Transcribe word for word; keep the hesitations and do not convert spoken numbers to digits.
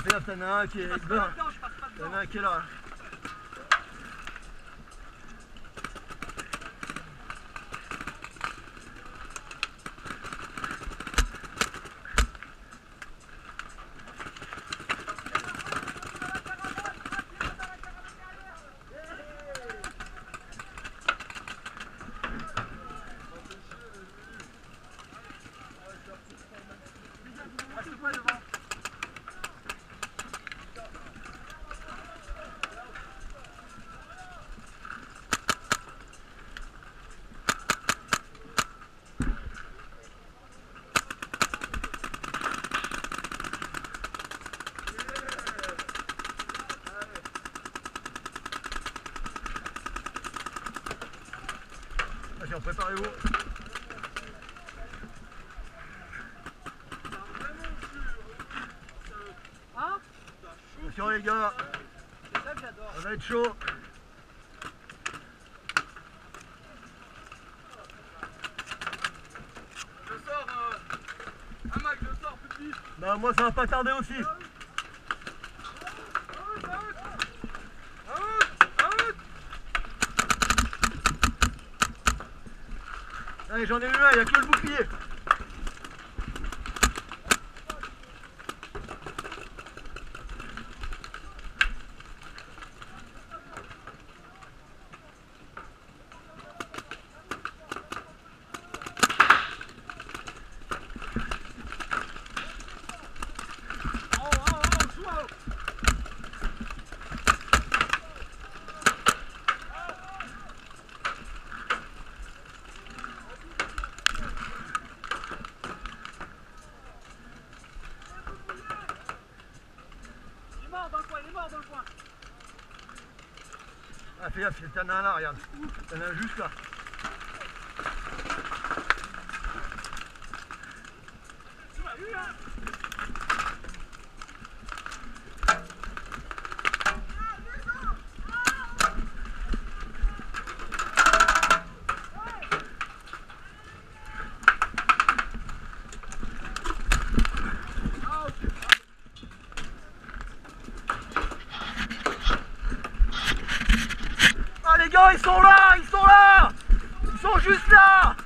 fais gaffe, t'en as un qui est là. T'en as un qui est là. Attention, préparez-vous. Hein? Attention les gars, C'est ça que j'adore. ça va être chaud. Je sors, euh... un Mac, je sors plus vite. Bah moi ça va pas tarder aussi. Allez, j'en ai eu un, il n'y a que le bouclier. Ah, fais gaffe, t'en as un là, regarde. T'en as un juste là. Ah les gars, ils sont là, ils sont là. Ils sont juste là.